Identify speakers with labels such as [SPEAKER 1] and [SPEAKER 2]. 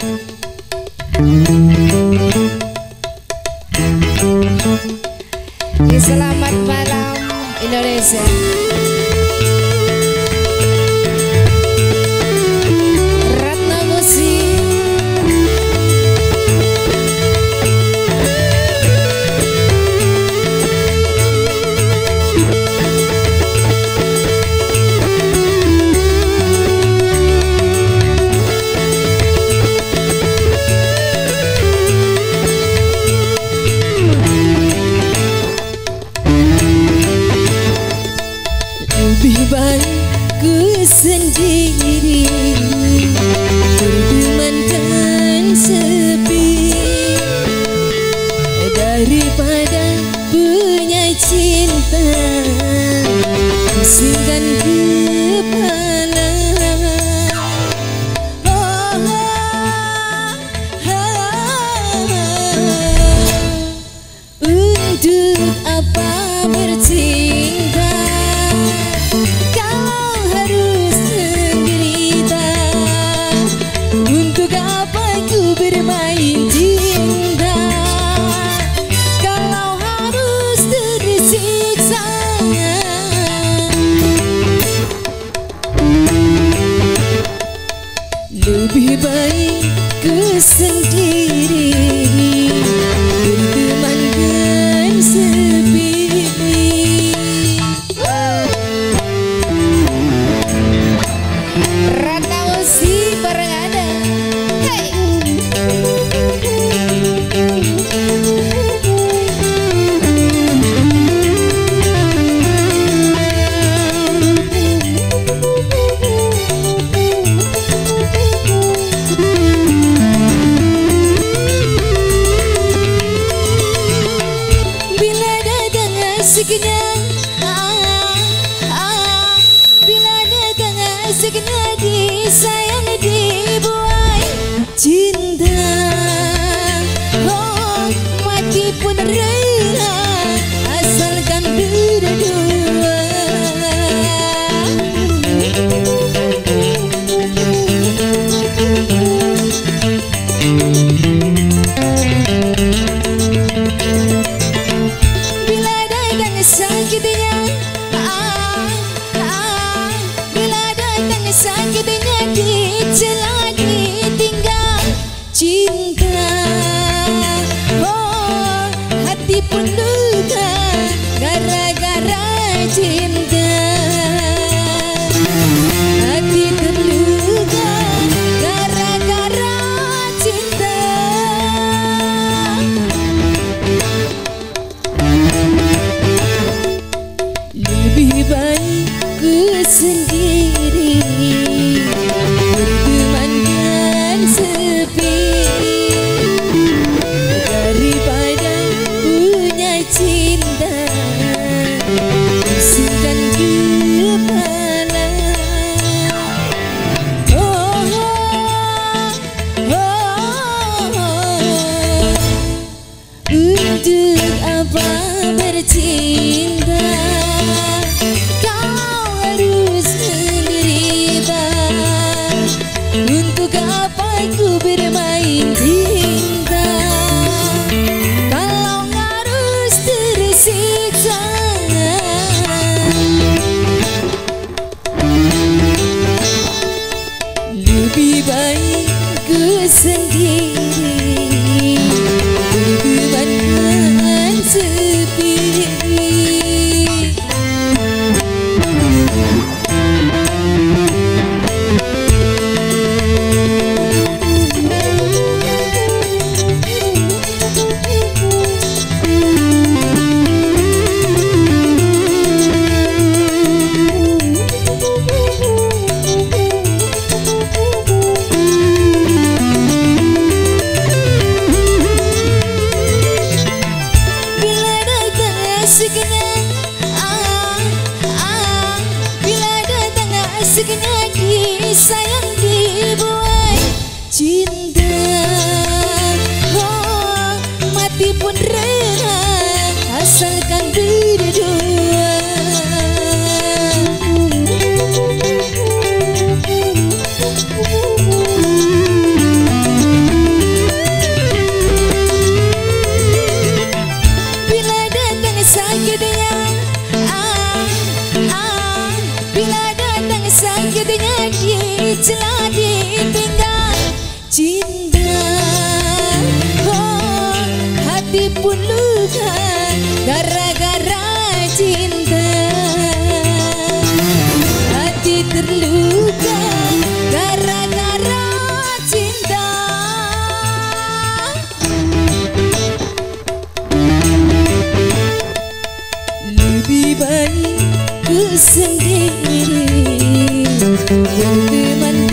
[SPEAKER 1] Selamat malam Indonesia. Ratna Musik. Lebih baik ku sendiri berteman dan sepi daripada punya cinta pusingkan kepala. Untuk apa bercinta kalau harus menderita? Untuk apa ku bermain cinta kalau harus tersiksa? Lebih baik ku sendiri berteman dan sepi. Ratna Musik bareng ada. Hey. Bila datang asiknya, bila datang asiknya disayang dibuai cinta, oh mati pun rela asalkan berdua. Bila datang sakitnya, bila datang sakitnya dicela ditinggal cinta, oh hati pun duka gara-gara cinta. Hati terluka gara-gara cinta. Lebih baik ku sendiri berteman dan sepi daripada punya cinta pusingkan kepala. Oh, oh, oh. Untuk apa bercinta kalau harus menderita? Untuk apa ku bermain cinta kalau harus tersiksa? Lebih baik ku sendiri berteman dan sepi. Bila datang asiknya, bila datang asiknya disayang dibuai cinta, oh mati pun rela asalkan berdua. sendiri berteman